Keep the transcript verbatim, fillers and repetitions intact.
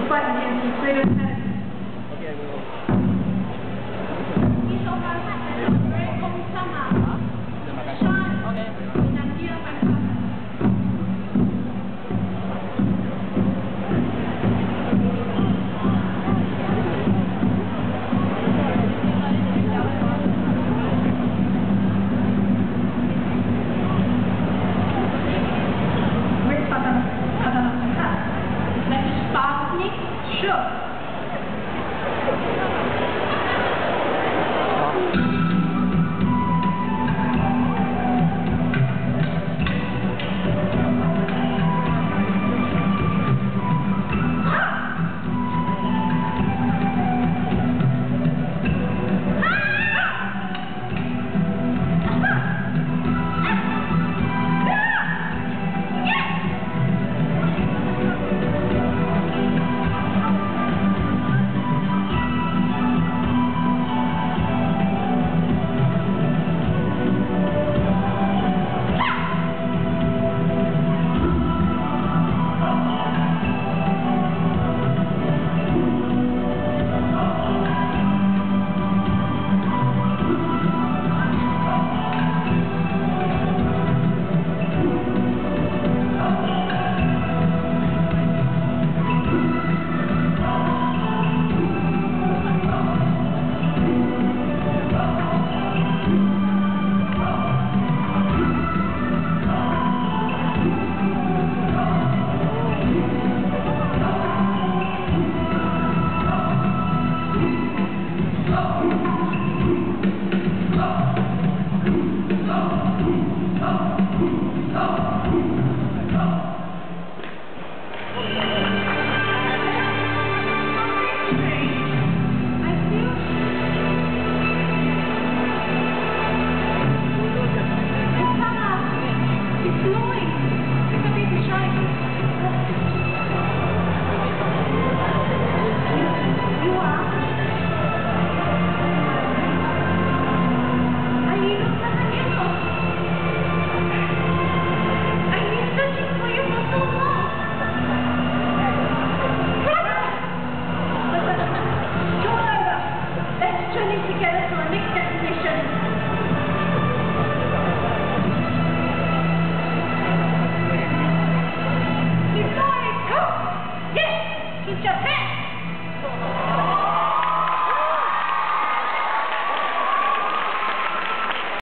快一点，你追着看。一手把菜在这空上嘛。上。OK。你拿第二板上。Wait, pardon, pardon, pardon. Next spot, sure.